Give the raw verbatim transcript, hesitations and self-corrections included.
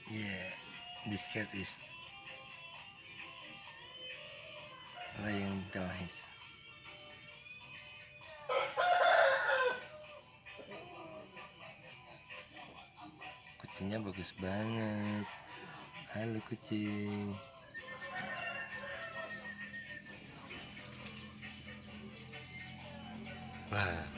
Yeah, this cat is laying down his. Kucingnya bagus banget. Halo kucing. Wah.